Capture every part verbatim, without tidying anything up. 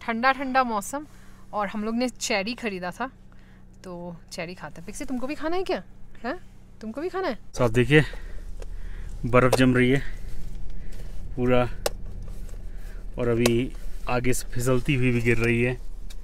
ठंडा ठंडा मौसम, और हम लोग ने चेरी खरीदा था तो चेरी खाता है। पिक्सी तुमको भी खाना है क्या? है तुमको भी खाना है? तो आप देखिए बर्फ़ जम रही है पूरा, और अभी आगे से फिसलती हुई भी गिर रही है।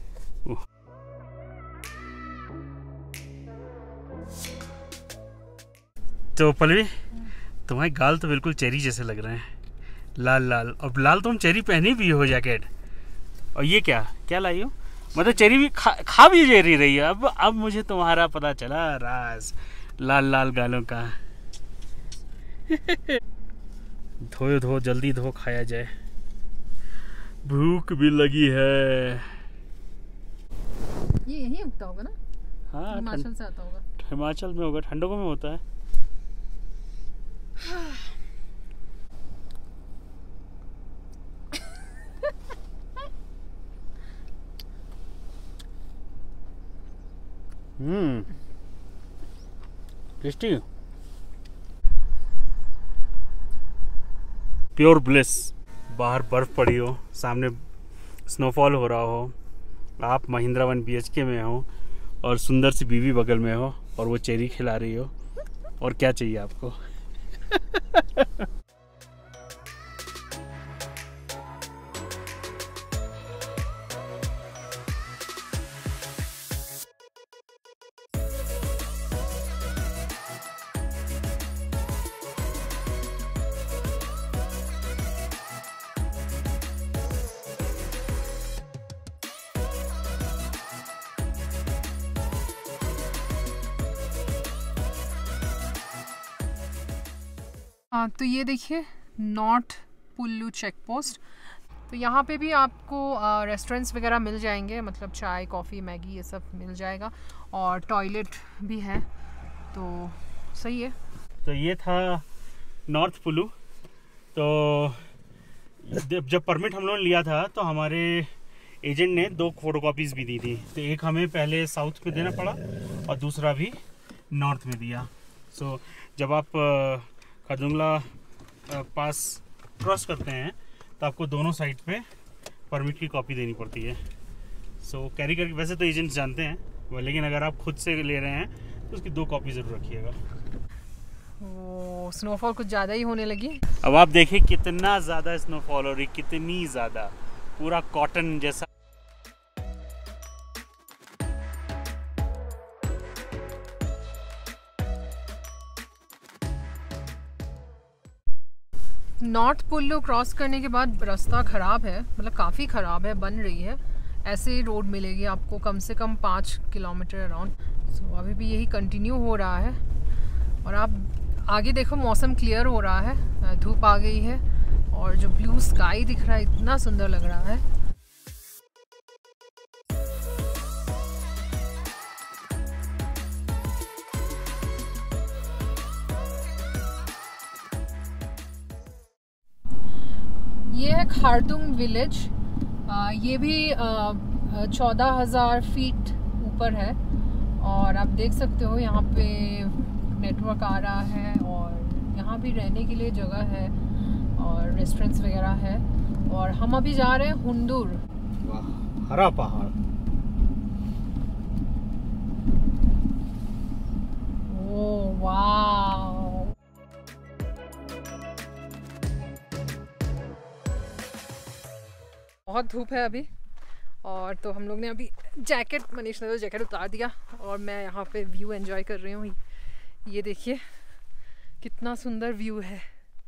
तो पल्लवी तुम्हारे गाल तो बिल्कुल चेरी जैसे लग रहे हैं, लाल लाल। और लाल तुम चेरी पहनी भी हो जैकेट, और ये क्या क्या लाई हो? मतलब चेरी भी खा, खा भी चेरी रही है। अब अब मुझे तुम्हारा पता चला राज लाल लाल गालों का। धो धो जल्दी धो, खाया जाए, भूख भी लगी है। ये यहीं उगता होगा ना? हाँ, हिमाचल से आता होगा। हिमाचल में होगा, ठंडकों में होता है। Hmm tasty, pure bliss. बाहर बर्फ पड़ी हो, सामने स्नोफॉल हो रहा हो, आप महिंद्रा वन बी एच के में हो और सुंदर सी बीवी बगल में हो और वो चेरी खिला रही हो, और क्या चाहिए आपको? हाँ, तो ये देखिए नॉर्थ पुल्लू चेक पोस्ट। तो यहाँ पे भी आपको रेस्टोरेंट्स वगैरह मिल जाएंगे, मतलब चाय कॉफ़ी मैगी ये सब मिल जाएगा, और टॉयलेट भी है, तो सही है। तो ये था नॉर्थ पुल्लू। तो जब परमिट हम लोगों ने लिया था तो हमारे एजेंट ने दो फोटोकॉपीज़ भी दी थी। तो एक हमें पहले साउथ में देना पड़ा और दूसरा भी नॉर्थ में दिया। सो जब आप खरदुंगला पास क्रॉस करते हैं तो आपको दोनों साइड पे परमिट की कॉपी देनी पड़ती है। सो so, कैरी करके, वैसे तो एजेंट्स जानते हैं, लेकिन अगर आप खुद से ले रहे हैं तो उसकी दो कॉपी ज़रूर रखिएगा। वो स्नोफॉल कुछ ज़्यादा ही होने लगी। अब आप देखिए कितना ज़्यादा स्नोफॉल हो रही, कितनी ज़्यादा, पूरा कॉटन जैसा। नॉर्थ पुल्लू क्रॉस करने के बाद रास्ता ख़राब है, मतलब काफ़ी ख़राब है, बन रही है। ऐसे रोड मिलेगी आपको कम से कम पाँच किलोमीटर अराउंड। सो अभी भी यही कंटिन्यू हो रहा है, और आप आगे देखो मौसम क्लियर हो रहा है, धूप आ गई है, और जो ब्लू स्काई दिख रहा है इतना सुंदर लग रहा है। ये है खारदुंग विलेज। आ, ये भी चौदह हज़ार फीट ऊपर है, और आप देख सकते हो यहाँ पे नेटवर्क आ रहा है, और यहाँ भी रहने के लिए जगह है और रेस्टोरेंट्स वगैरह है। और हम अभी जा रहे हैं हुंदूर। वाह, हरा पहाड़। ओह वाह, बहुत धूप है अभी, और तो हम लोग ने अभी जैकेट, मनीष ने तो जैकेट उतार दिया, और मैं यहाँ पे व्यू एंजॉय कर रही हूँ। ये देखिए कितना सुंदर व्यू है।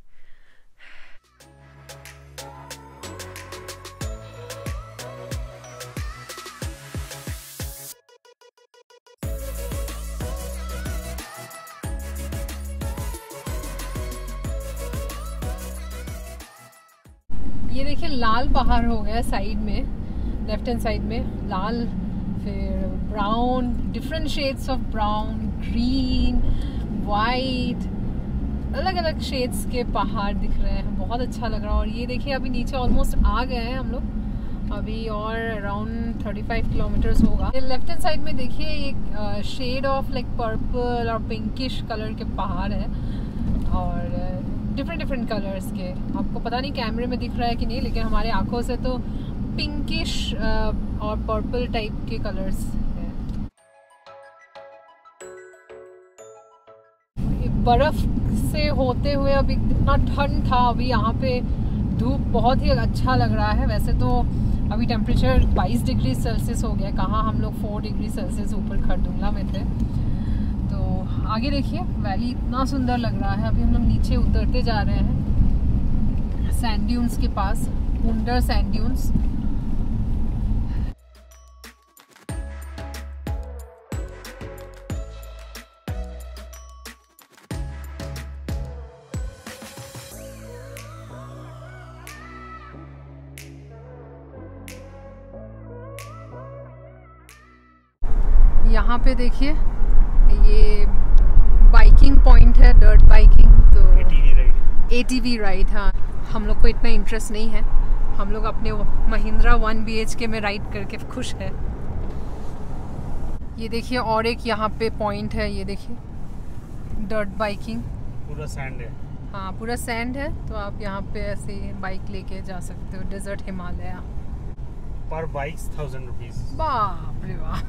ये देखिए लाल पहाड़ हो गया साइड में, लेफ्ट हैंड साइड में लाल, फिर brown, different shades of brown, green, white, अलग अलग शेड्स के पहाड़ दिख रहे हैं, बहुत अच्छा लग रहा है। और ये देखिए अभी नीचे ऑलमोस्ट आ गए हैं हम लोग, अभी और अराउंड पैंतीस किलोमीटर्स होगा। लेफ्ट हैंड साइड में देखिए एक शेड ऑफ लाइक पर्पल और पिंकिश कलर के पहाड़ है, और डिफरेंट डिफरेंट कलर्स के। आपको पता नहीं कैमरे में दिख रहा है कि नहीं, लेकिन हमारे आंखों से तो पिंकिश और पर्पल टाइप के कलर्स हैं। बर्फ से होते हुए अभी इतना ठंड था, अभी यहाँ पे धूप बहुत ही अच्छा लग रहा है। वैसे तो अभी टेम्परेचर बाईस डिग्री सेल्सियस हो गया, कहाँ हम लोग फोर डिग्री सेल्सियस ऊपर खरदुंगला में थे। तो आगे देखिए वैली इतना सुंदर लग रहा है। अभी हम लोग नीचे उतरते जा रहे हैं सैंड ड्यून्स के पास, हुंडर सैंड ड्यून्स। यहाँ पे देखिए ये बाइकिंग पॉइंट है, डर्ट बाइकिंग। तो एटीवी राइड, एटीवी राइड हाँ, हम लोग को इतना इंटरेस्ट नहीं है, हम लोग अपने महिंद्रा वन बी एच के में राइड करके खुश है। ये देखिए और एक यहाँ पे पॉइंट है, ये देखिए डर्ट बाइकिंग, पूरा सैंड है। हाँ पूरा सैंड है, तो आप यहाँ पे ऐसे बाइक लेके जा सकते हो। डेजर्ट हिमालय पर बाइक्स थाउजेंड रुपीज। बाप रे वाह।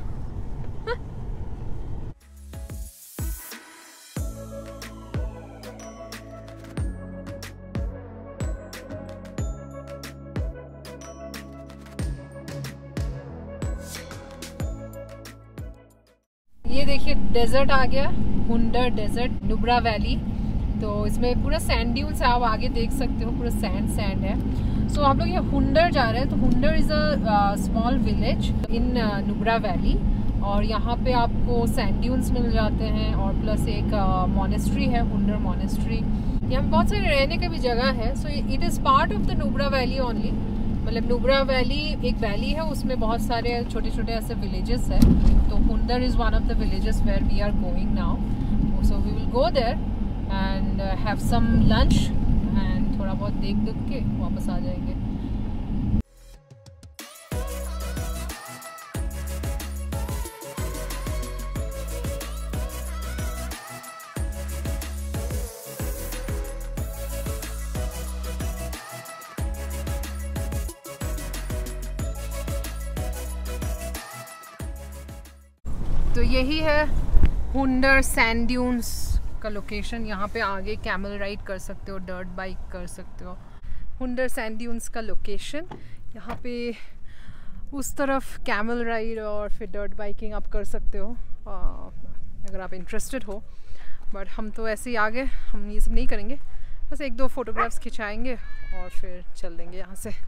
ये देखिए डेजर्ट आ गया, हुंडर डेजर्ट, नुब्रा वैली। तो इसमें पूरा सैंड ड्यून्स है, आप आगे देख सकते हो पूरा सैंड सैंड है। सो so, हम लोग ये हुंडर जा रहे हैं। तो Hunder is a small village in Nubra valley, और यहाँ पे आपको सैंड ड्यून्स मिल जाते हैं और प्लस एक मॉनेस्ट्री uh, है, हुंडर मॉनेस्ट्री। यहाँ पे बहुत सारे रहने की भी जगह है। So it is part of the Nubra valley only, मतलब नुब्रा वैली एक वैली है, उसमें बहुत सारे छोटे छोटे ऐसे विलेजेस है। तो Hunder is one of the villages where we are going now. So we will go there and have some lunch एंड थोड़ा बहुत देख देख के वापस आ जाएंगे। तो यही है हुंडर सैंड ड्यून्स का लोकेशन। यहाँ पे आगे कैमल राइड कर सकते हो, डर्ट बाइक कर सकते हो। हुंडर सैंड ड्यून्स का लोकेशन यहाँ पे, उस तरफ कैमल राइड और फिर डर्ट बाइकिंग आप कर सकते हो अगर आप इंटरेस्टेड हो। बट हम तो ऐसे ही आ गए, हम ये सब नहीं करेंगे, बस एक दो फोटोग्राफ्स खिंचाएंगे और फिर चल देंगे यहाँ से।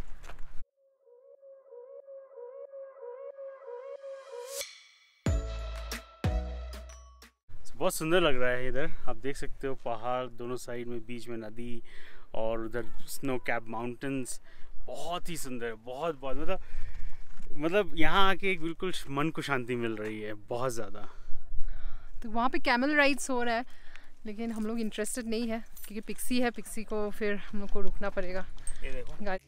बहुत सुंदर लग रहा है इधर, आप देख सकते हो पहाड़ दोनों साइड में, बीच में नदी और उधर स्नो कैप माउंटेन्स। बहुत ही सुंदर, बहुत बहुत मतलब मतलब यहाँ आके एक बिल्कुल मन को शांति मिल रही है बहुत ज़्यादा। तो वहाँ पे कैमल राइड्स हो रहा है, लेकिन हम लोग इंटरेस्टेड नहीं है क्योंकि पिक्सी है, पिक्सी को फिर हम लोग को रुकना पड़ेगा। ये देखो गाड़ी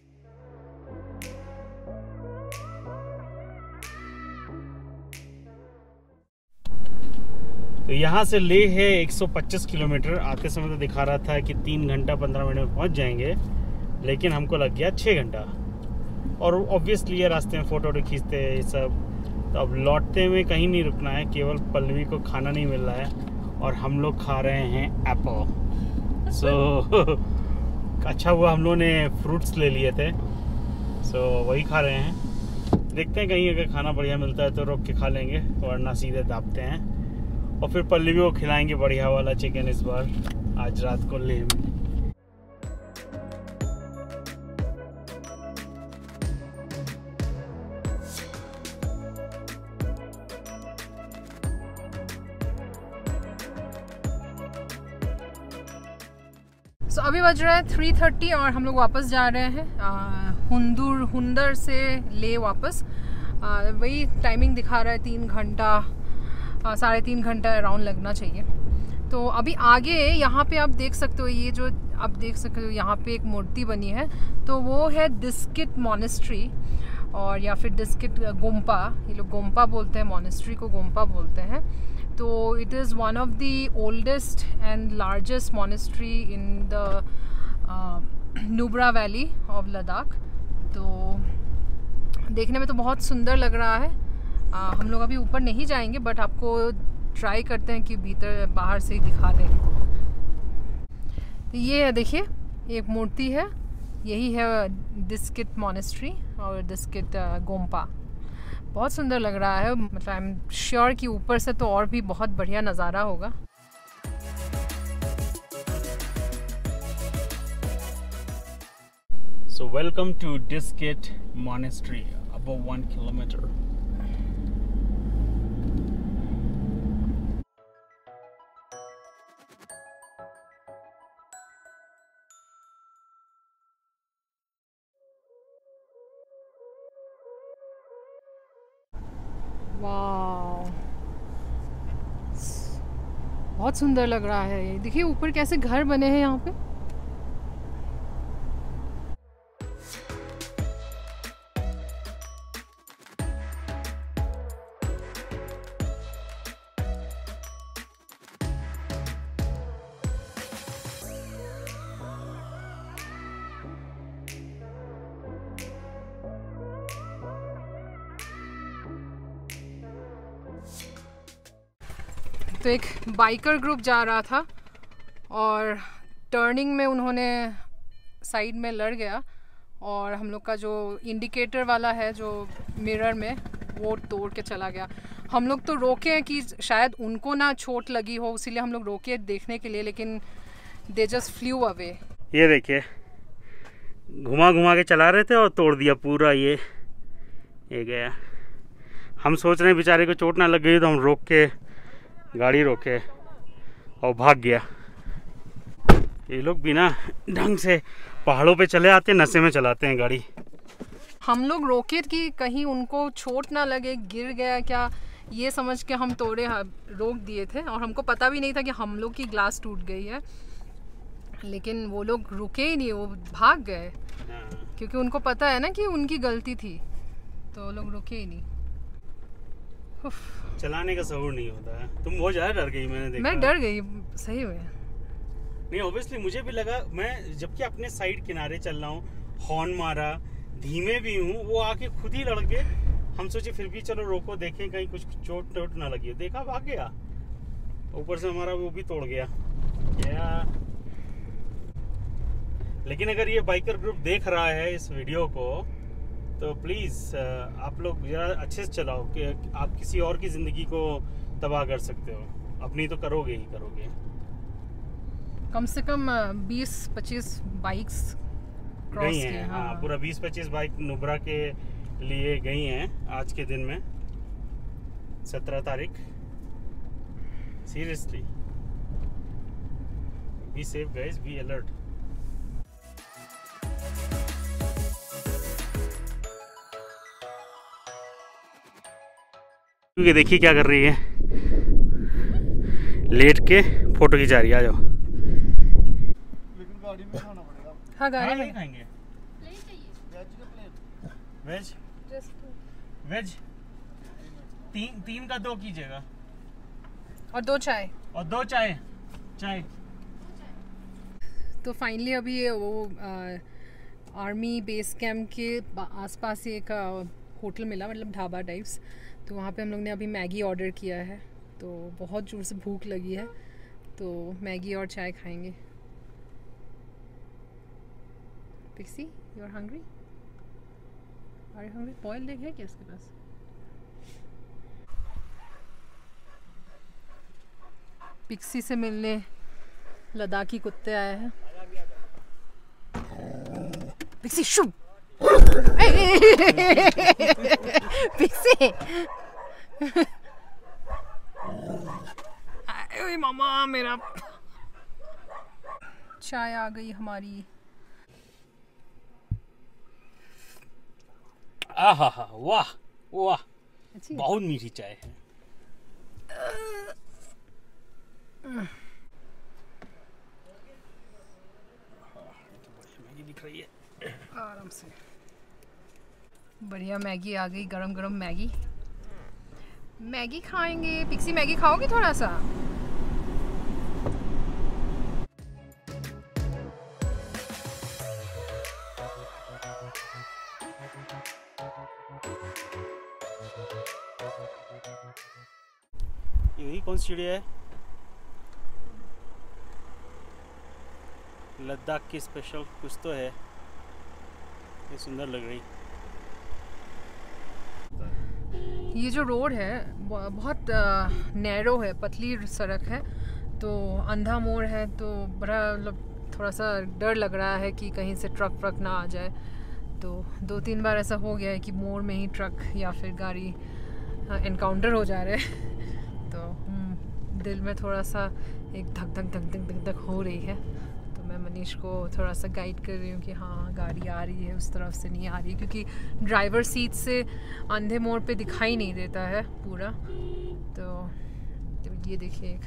तो यहाँ से ले है एक सौ पच्चीस किलोमीटर। आते समय तो दिखा रहा था कि तीन घंटा पंद्रह मिनट में पहुँच जाएंगे, लेकिन हमको लग गया छः घंटा। और ऑब्वियसली ये रास्ते में फ़ोटो वोटो खींचते हैं ये सब। तो अब लौटते हुए कहीं नहीं रुकना है, केवल पल्लवी को खाना नहीं मिल रहा है और हम लोग खा रहे हैं एप्पल। सो so, अच्छा हुआ हम लोगों ने फ्रूट्स ले लिए थे, सो so, वही खा रहे हैं। देखते हैं कहीं अगर खाना बढ़िया मिलता है तो रोक के खा लेंगे, वरना सीधे दाबते हैं और फिर पल्लवी को खिलाएंगे बढ़िया वाला चिकन इस बार आज रात को ले में। सो so, अभी बज रहा है थ्री थर्टी और हम लोग वापस जा रहे हैं हुंदुर हुंडर से ले वापस। आ, वही टाइमिंग दिखा रहा है, तीन घंटा साढ़े तीन घंटा अराउंड लगना चाहिए। तो अभी आगे यहाँ पे आप देख सकते हो, ये जो आप देख सकते हो यहाँ पे एक मूर्ति बनी है, तो वो है डिस्किट मॉनेस्ट्री और या फिर डिस्किट गोम्पा। ये लोग गोम्पा बोलते हैं, मॉनेस्ट्री को गोम्पा बोलते हैं। तो it is one of the oldest and largest monastery in the Nubra valley of Ladakh. तो देखने में तो बहुत सुंदर लग रहा है। आ, हम लोग अभी ऊपर नहीं जाएंगे, बट आपको ट्राई करते हैं कि भीतर बाहर से ही दिखा दें। ये है, देखिए, एक मूर्ति है, यही है दिस्कित मॉनेस्ट्री और दिस्कित गोम्पा। बहुत सुंदर लग रहा है, मतलब आई एम श्योर कि ऊपर से तो और भी बहुत बढ़िया नज़ारा होगा। So welcome to Diskit Monastery, about one kilometer. वाह, बहुत सुंदर लग रहा है ये। देखिए ऊपर कैसे घर बने हैं यहाँ पे। तो एक बाइकर ग्रुप जा रहा था और टर्निंग में उन्होंने साइड में लड़ गया और हम लोग का जो इंडिकेटर वाला है जो मिरर में, वो तोड़ के चला गया। हम लोग तो रोके कि शायद उनको ना चोट लगी हो, इसीलिए हम लोग रोके देखने के लिए, लेकिन दे जस्ट फ्लू अवे। ये देखिए, घुमा घुमा के चला रहे थे और तोड़ दिया पूरा। ये ये गया। हम सोच रहे हैं बेचारे को चोट ना लग गई, तो हम रोक के गाड़ी रोके और भाग गया। ये लोग बिना ढंग से पहाड़ों पे चले आते, नशे में चलाते हैं गाड़ी। हम लोग रोके कि कहीं उनको चोट ना लगे, गिर गया क्या, ये समझ के हम तोड़े रोक दिए थे। और हमको पता भी नहीं था कि हम लोग की ग्लास टूट गई है, लेकिन वो लोग रुके ही नहीं, वो भाग गए क्योंकि उनको पता है ना कि उनकी गलती थी, तो वो लोग रुके ही नहीं। चलाने का शऊर नहीं होता है। तुम बहुत ज्यादा डर गई, मैंने देखा। मैं डर गई सही में। नहीं, ऑब्वियसली मुझे भी लगा, मैं जबकि अपने साइड किनारे चल रहा हूँ, हॉर्न मारा, धीमे भी हूँ, वो आके खुद ही लड़ के। हम सोचे फिर भी चलो रोको, देखें कहीं कुछ चोट टोट ना लगी। देखा भाग गया, ऊपर से हमारा वो भी तोड़ गया। या लेकिन अगर ये बाइकर ग्रुप देख रहा है इस वीडियो को, तो प्लीज़ आप लोग ज़रा अच्छे से चलाओ कि आप किसी और की ज़िंदगी को तबाह कर सकते हो, अपनी तो करोगे ही करोगे। कम से कम बीस पच्चीस बाइक्स गई हैं। हाँ, हाँ, पूरा बीस पच्चीस बाइक नुब्रा के लिए गई हैं आज के दिन में, सत्रह तारीख। Seriously, be safe guys, be alert. क्योंकि देखिए क्या कर रही है, लेट के फोटो खिंचा रही है। आ जाओ। लेकिन गाड़ी में खाना पड़ेगा। हाँ, गाड़ी में खाएंगे। प्लेन चाहिए? वेज का प्लेन? वेज? जस्ट वेज तीन तीन का दो कीजिएगा, और दो चाय। और दो चाय चाय तो फाइनली अभी वो आ, आर्मी बेस कैंप के आसपास ही एक होटल मिला, मतलब ढाबा टाइप्स। तो वहाँ पे हम लोग ने अभी मैगी ऑर्डर किया है, तो बहुत जोर से भूख लगी है, तो मैगी और चाय खाएंगे। Pixie, you are hungry? Are you hungry? Boiled egg है क्या इसके पास? पिक्सी से मिलने लद्दाखी कुत्ते आए हैं। पिक्सी शू पिक्सी अरे मामा मेरा। चाय आ गई हमारी। आहा हा, वाह वाह, अच्छी बहुत मीठी चाय है। मैगी दिख रही है आराम से। बढ़िया मैगी आ गई, गरम गरम मैगी। मैगी खाएंगे। पिक्सी मैगी खाओगी थोड़ा सा? यही कौन सी चिड़िया है? लद्दाख की स्पेशल कुछ तो है, ये सुंदर लग रही। ये जो रोड है बहुत नैरो है, पतली सड़क है, तो अंधा मोड़ है, तो बड़ा मतलब थोड़ा सा डर लग रहा है कि कहीं से ट्रक व्रक ना आ जाए। तो दो तीन बार ऐसा हो गया है कि मोड़ में ही ट्रक या फिर गाड़ी एनकाउंटर हो जा रहे हैं। तो दिल में थोड़ा सा एक धक धक धक धक धक धक हो रही है। तो मैं मनीष को थोड़ा सा गाइड कर रही हूँ कि हाँ गाड़ी आ रही है, उस तरफ से नहीं आ रही है, क्योंकि ड्राइवर सीट से अंधे मोड़ पे दिखाई नहीं देता है पूरा। तो, तो ये देखिए एक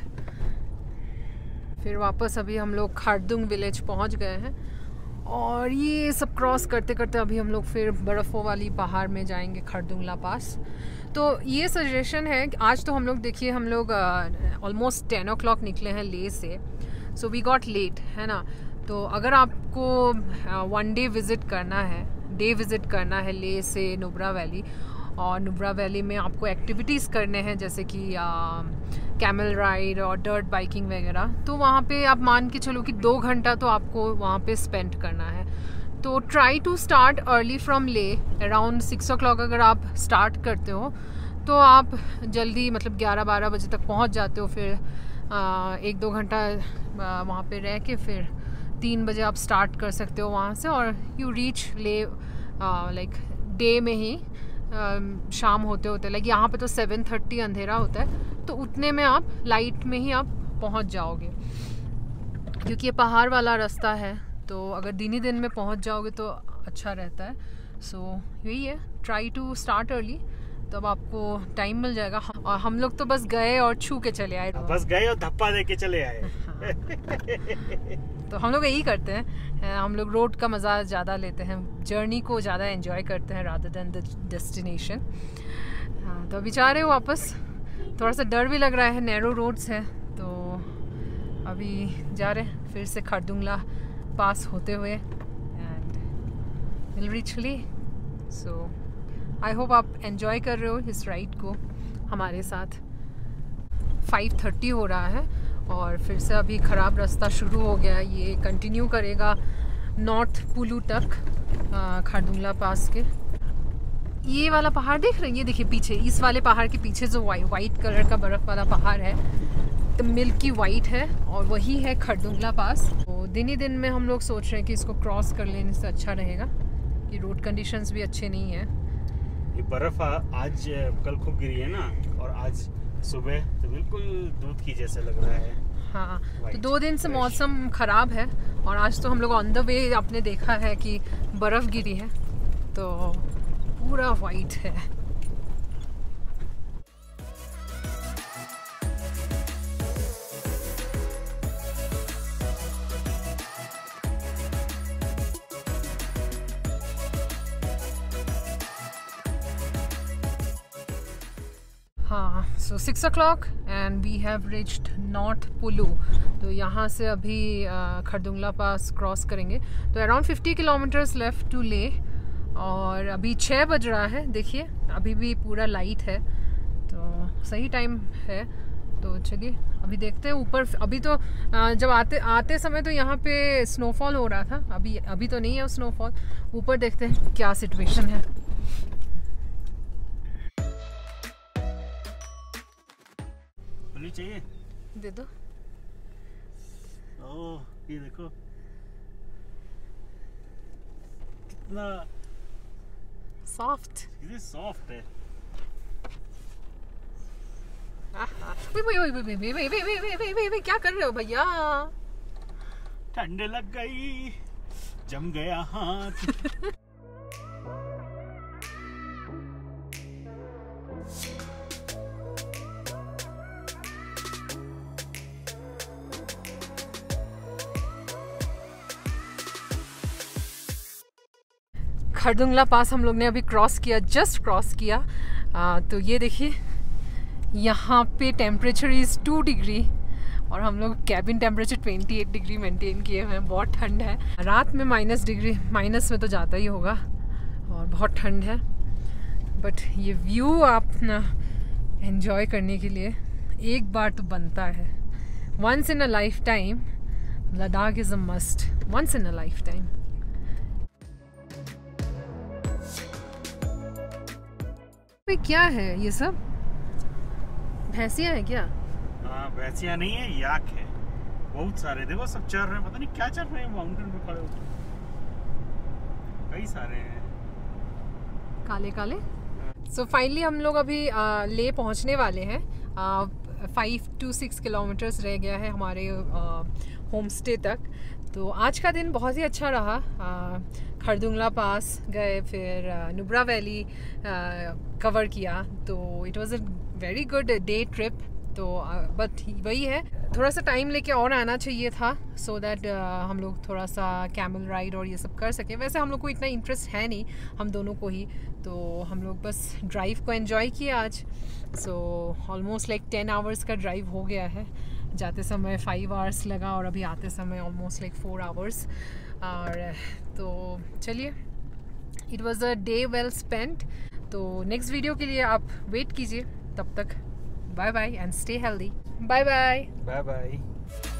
फिर वापस अभी हम लोग खारदुंग विलेज पहुँच गए हैं, और ये सब क्रॉस करते करते अभी हम लोग फिर बर्फ़ों वाली पहाड़ में जाएंगे, खारदुंगला पास। तो ये सजेशन है कि आज तो हम लोग देखिए हम लोग ऑलमोस्ट टेन ओ क्लॉक निकले हैं ले से, सो वी गॉट लेट, है ना। तो अगर आपको वन डे विज़िट करना है, डे विज़िट करना है ले से नुब्रा वैली, और नुब्रा वैली में आपको एक्टिविटीज़ करने हैं जैसे कि कैमल राइड और डर्ट बाइकिंग वगैरह, तो वहाँ पे आप मान के चलो कि दो घंटा तो आपको वहाँ पे स्पेंड करना है। तो try to start early from Leh, around six o'clock अगर आप स्टार्ट करते हो तो आप जल्दी मतलब ग्यारह बारह बजे तक पहुँच जाते हो। फिर आ, एक दो घंटा वहाँ पे रह के फिर तीन बजे आप स्टार्ट कर सकते हो वहाँ से, और you reach Leh like day में ही आ, शाम होते होते, लाइक यहाँ पे तो सेवन थर्टी अंधेरा होता है, तो उतने में आप लाइट में ही आप पहुँच जाओगे, क्योंकि ये पहाड़ वाला रास्ता है। तो अगर दिन ही दिन में पहुँच जाओगे तो अच्छा रहता है। सो so, यही है, ट्राई टू स्टार्ट अर्ली, तब आपको टाइम मिल जाएगा। और हम लोग तो बस गए और छू के चले आए, बस गए और धप्पा दे के चले आए। हाँ। तो हम लोग यही करते हैं, हम लोग रोड का मज़ा ज़्यादा लेते हैं, जर्नी को ज़्यादा एंजॉय करते हैं रादर देन द डेस्टिनेशन। हाँ, तो अभी जा रहे हो वापस, थोड़ा सा डर भी लग रहा है, नैरो रोड्स है, तो अभी जा रहे हैं फिर से खारदुंगला पास होते हुए, एंड विल रीच ले। सो आई होप आप एंजॉय कर रहे हो इस राइड को हमारे साथ। फाइव थर्टी हो रहा है और फिर से अभी ख़राब रास्ता शुरू हो गया, ये कंटिन्यू करेगा नॉर्थ पुलू तक, खारदुंगला पास के। ये वाला पहाड़ देख रहे हैं, ये देखिए पीछे, इस वाले पहाड़ के पीछे जो वाइट वाइट कलर का बर्फ़ वाला पहाड़ है, तो मिल्की वाइट है, और वही है खारदुंगला पास। तो दिन ही दिन में हम लोग सोच रहे हैं कि इसको क्रॉस कर लेने से अच्छा रहेगा, कि रोड कंडीशंस भी अच्छे नहीं हैं। ये बर्फ़ आज कल खूब गिरी है ना, और आज सुबह तो बिल्कुल दूध की जैसे लग रहा है। हाँ, तो दो दिन से मौसम ख़राब है, और आज तो हम लोग ऑन द वे आपने देखा है कि बर्फ़ गिरी है, तो पूरा वाइट है। हाँ, so six o'clock and we have reached North Pullu. तो यहाँ से अभी खारदुंगला पास क्रॉस करेंगे, तो around fifty kilometers left to Leh, और अभी छः बज रहा है, देखिए अभी भी पूरा लाइट है, तो सही टाइम है। तो चलिए अभी देखते हैं ऊपर। अभी तो जब आते आते समय तो यहाँ पे स्नोफॉल हो रहा था, अभी अभी तो नहीं है स्नोफॉल। ऊपर देखते हैं क्या सिचुएशन है। चाहिए दे दो। ओह, ये देखो कितना सॉफ्ट, कितनी सॉफ्ट है। वे वे वे वे वे वे वे वे वे वे वे क्या कर रहे हो भैया? ठंड लग गई, जम गया हाथ। खारदुंगला पास हम लोग ने अभी क्रॉस किया, जस्ट क्रॉस किया। आ, तो ये देखिए यहाँ पे टेम्परेचर इज़ टू डिग्री, और हम लोग cabin temperature twenty eight degree maintain किए हुए हैं। बहुत ठंड है, रात में माइनस डिग्री, माइनस में तो जाता ही होगा, और बहुत ठंड है। बट ये व्यू आप ना एंजॉय करने के लिए एक बार तो बनता है, once in a life time Ladakh is a must, once in a life time. क्या है ये सब? भैंसियां है क्या? हाँ भैंसियां नहीं है, याक है बहुत सारे। देखो सब चल रहे हैं, पता नहीं क्या चल रहे हैं माउंटेन पे खड़े होकर, कई सारे हैं काले काले। सो so फाइनली हम लोग अभी आ, ले पहुंचने वाले हैं। फाइव टू सिक्स किलोमीटर्स रह गया है हमारे होम स्टे तक। तो आज का दिन बहुत ही अच्छा रहा। आ, खरदुंगला पास गए, फिर नुब्रा वैली कवर किया, तो it was a very good day trip. तो बट वही है, थोड़ा सा टाइम लेके और आना चाहिए था सो so दैट uh, हम लोग थोड़ा सा कैमल राइड और ये सब कर सकें। वैसे हम लोग को इतना इंटरेस्ट है नहीं, हम दोनों को ही, तो हम लोग बस ड्राइव को एंजॉय किया आज। So almost like ten hours का ड्राइव हो गया है। जाते समय फाइव आवर्स लगा और अभी आते समय ऑलमोस्ट लाइक फोर आवर्स। और तो चलिए, it was a day well spent. तो नेक्स्ट वीडियो के लिए आप वेट कीजिए, तब तक bye bye and stay healthy. Bye bye. Bye bye.